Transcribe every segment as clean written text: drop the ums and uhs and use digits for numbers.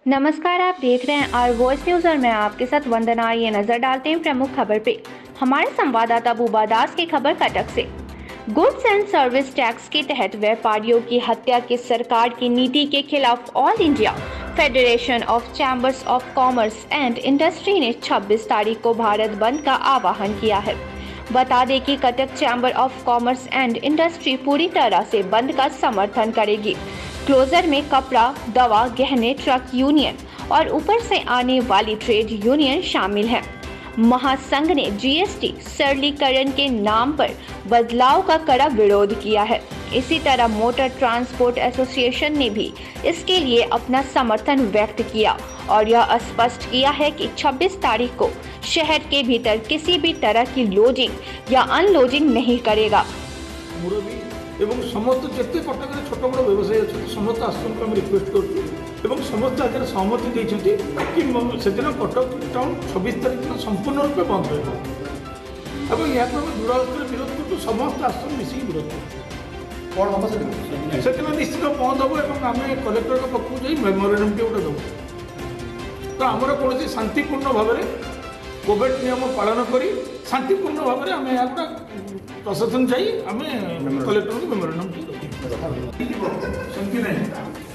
नमस्कार, आप देख रहे हैं आर वॉइस न्यूज और मैं आपके साथ वंदना। ये नजर डालते हैं प्रमुख खबर पे। हमारे संवाददाता बूबा दास की खबर कटक से। गुड्स एंड सर्विस टैक्स के तहत व्यापारियों की हत्या की सरकार की नीति के खिलाफ all India federation of chambers of commerce and industry ने 26 तारीख को भारत बंद का आह्वान किया है। बता दें कि Cuttack chamber of commerce and industry पूरी तरह से बंद का समर्थन करेगी। क्लोजर में कपड़ा, दवा, गहने, ट्रक यूनियन और ऊपर से आने वाली ट्रेड यूनियन शामिल हैं। महासंघ ने जीएसटी सरलीकरण के नाम पर बदलाव का कड़ा विरोध किया है। इसी तरह मोटर ट्रांसपोर्ट एसोसिएशन ने भी इसके लिए अपना समर्थन व्यक्त किया और यह स्पष्ट किया है कि 26 तारीख को शहर के भीतर किसी भी तरह की लोडिंग या अनलोडिंग नहीं करेगा। এবং সমস্ত যেতে কটকের ছোট বড় ব্যবসায়ী অনেক সমস্ত আসনকে আমি রিকোয়েস্ট করছি এবং সমস্ত আজের সহমতি দিয়েছেন কি সেদিন কটক টাউন 26 তারিখ দিন সম্পূর্ণ রূপে বন্ধ হয়ে এবং ইয়াকে আমি দূর করে বিরোধ করছি সমস্ত আসন মিশিকি বিরোধ করছি କ'ଣ ହେବ ସେଦିନ ନିଶ୍ଚିତ ବନ୍ଦ ହେବ ଏବଂ ଆମେ କଲେକ୍ଟରଙ୍କ ପାଖକୁ ଯାଇ ମେମୋରାଣ୍ଡମଟି ଗୋଟେ ଦେବୁ। ତ ଆମର କୌଣସି ଶାନ୍ତିପୂର୍ଣ୍ଣ ଭାବରେ କୋଭିଡ ନିୟମ ପାଳନ କରି ଶାନ୍ତିପୂର୍ଣ୍ଣ ଭାବରେ ଆମେ ଏହା ଗୋଟେ प्रशासन चाहिए आम कलेक्टर को मेमोरेंडम सेमती नहीं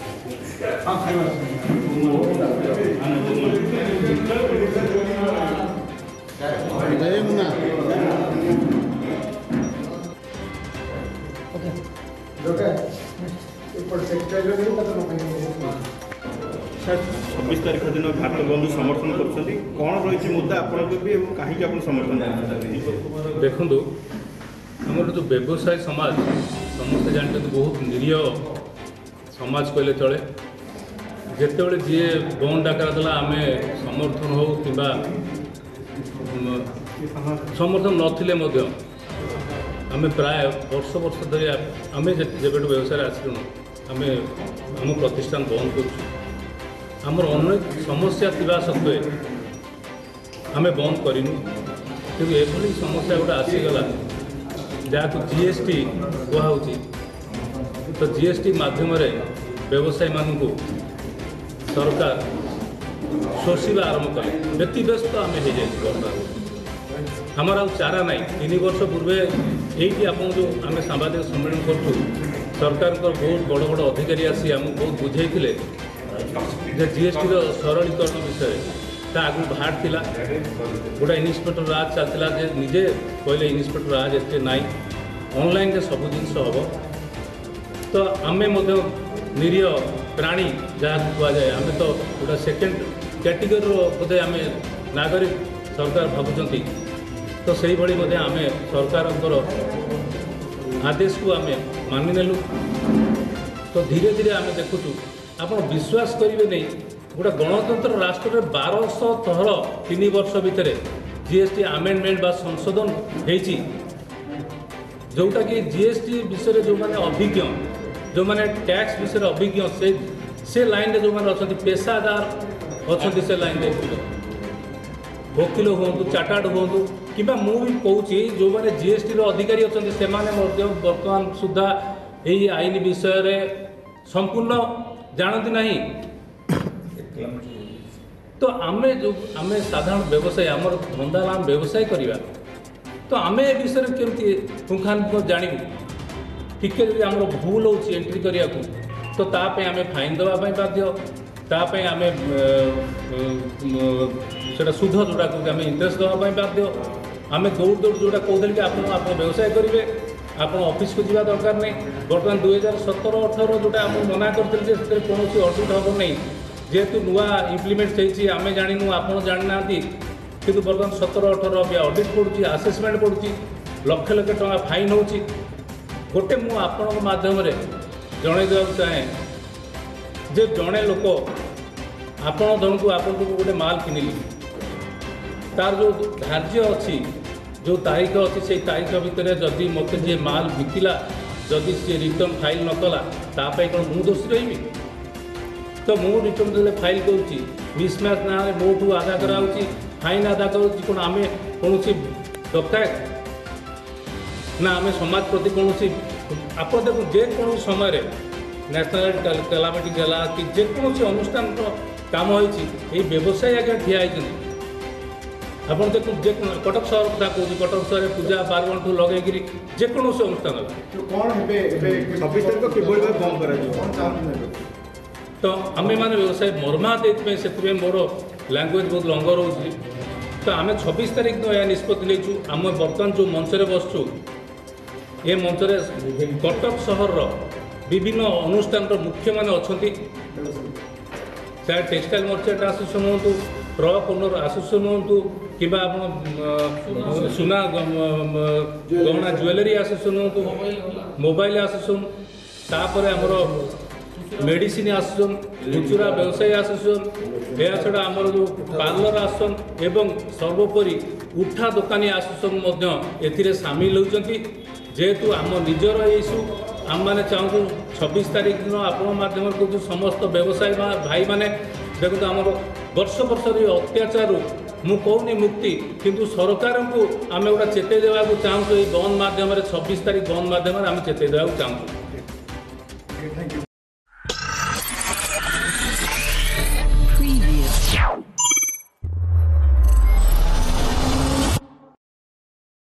सर 26 तारीख दिन भारत बंधु समर्थन कर कौन रही मुद्दा आप कहीं समर्थन देखु आमर जो व्यवसाय समाज समस्ते जानते बहुत निरीह समाज कहले चले जिते जी बंद डाकरा देला आम समर्थन हो कि समर्थन नथिले आम प्राय वर्ष वर्ष धरी आम जब व्यवसाय आसलु आम आम प्रतिष्ठान बंद करमर अनेक समस्या थिबा सत्वे आम बंद करूँ कि एभली समस्या गोटे आसीगला जहाँ जीएसटी कहुच्छी तो जीएसटी मध्यम व्यवसायी मानू सरकार शोषा आरंभ कले व्यतिव्यस्त आम हो जाए आमर आ चारा ना 3 वर्ष पूर्वे यही आप जो आम सांबादिक सम्मेलन करूँ सरकार बहुत बड़ बड़ अधिकारी आसी आमको बहुत बुझे जीएसटी सरलीकरण विषय आगु बाहर थिला गोटा इन्स्पेक्टर राज चलता निजे कहले इन्स्पेक्टर राज एत ना ऑनलाइन सब जिनस हम तो आम निरीह प्राणी जहाँ कहुए आम तो गोटा सेकेंड कैटेगरी बोधे आम नागरिक सरकार भावुं तो से आम सरकार आदेश को आम मानिनेलु तो धीरे धीरे आम देखुचु आप विश्वास करेंगे नहीं गोटे गणतंत्र राष्ट्र में 1200 थर 3 वर्ष भितर जीएसटी आमेंडमेंट बा संशोधन होती जोटा कि जीएसटी विषय जो मैंने अभिज्ञ जो मैंने टैक्स विषय अभिज्ञ से लाइन जो मैंने अच्छा पेशादार अच्छा से लाइन वकिल हूँ चार्टार्ड हूँ कि मुझे कहूँ जो मैंने जीएसटी अधिकारी अच्छा से बर्तमान सुधा यही आईन विषय संपूर्ण जानती नहीं तो आम जो आम साधारण व्यवसायी आमर धंदा आम व्यवसाय करवा तो आम ए विषय केमती पुंखानुपुख जानू टिके जब आम भूल हो एंट्री करने को तो तापे आम फाइन देवाई बाध्य तापे आम से सुध जोटा आम इंटरेस्ट देवाई बाध्य आम दौड़ दौड़ जोटा कहते कि आप व्यवसाय करेंगे आप ऑफिस को जावा दरकार नहीं बर्तमान 2017-18 जोटा आम मना करते कौन ऑडिट हम नहीं जेहेतु नुआ इम्प्लीमेंट होती आम जानू आप जाना कि बर्तमान 17-18 भी ऑडिट पड़ुची आसेसमेंट पड़ुची लक्ष लक्ष टका फाइन हो गोटे मुझम जन देवा चाहे जे जड़े लोक आपण धन को आपको गोटे माल किनिली तार जो धार्य अच्छी जो तारीख अच्छी से तारीख भितर जदि मत जी माल बिकिला जदि सी रिटर्न फाइल न कला तापाई कौन मु दोषी रही तो मु रिटर्न जो फाइल करुँची मिसमैच ना मोठू आदा कराऊँगी फाइन आदा करुँची कौन आम कौन डकायत ना आम समाज प्रति कौन आप देखो जेकोसी समय नेशनल कैलामिटी गला कि जेकोसी अनुष्ठान काम होइछि एई व्यवसायी आगे ठिया होइछन्ति आपण देखु जे कटक सहर कथा कहूँ कटक सहर पूजा पार्वण ठू लगे जेकोसी अनुष्ठान छब्बीस तारीख किभଳି ଭାବେ ବନ୍ଦ କରାଯିବ तो आमे माने व्यवसाय मर्माहत से मोर लैंग्वेज बहुत लंग रोचे तो आम 26 तारीख दिन यह निष्पत्ति नहीं आम बर्तमान जो मंचरे बसचु ये मंचरे कटक सहर विभिन्न अनुष्ठान मुख्य माने अच्छा चाहे टेक्सटाइल मर्चेंट आसोसिएशन हूँ ट्रक ओनर आसोसिएशन हूँ कि सुना गहना ज्वेलरी आसोसिएशन हूँ मोबाइल आसोसिएशन तापर आमर मेडिसिन आसोसिएशन खुचुरा व्यवसायी आसोसिएशन या छड़ा आमर जो पार्लर आसोसिएशन एवं सर्वोपरि उठा दोकानी आसोसिएशन एथिरे सामिल होती जेहेतु आम निजर इश्यू आम मैंने चाहूँ 26 तारीख दिन आपण माध्यम कहूँ समस्त व्यवसायी भाई मैंने देखो आम वर्ष वर्ष अत्याचार मु कहूनी मुक्ति किंतु सरकार को आम गोटा चेतई देवा चाहूँ बंद मध्यम 26 तारीख बंद मध्यम आम चेतई देवा चाहूँ।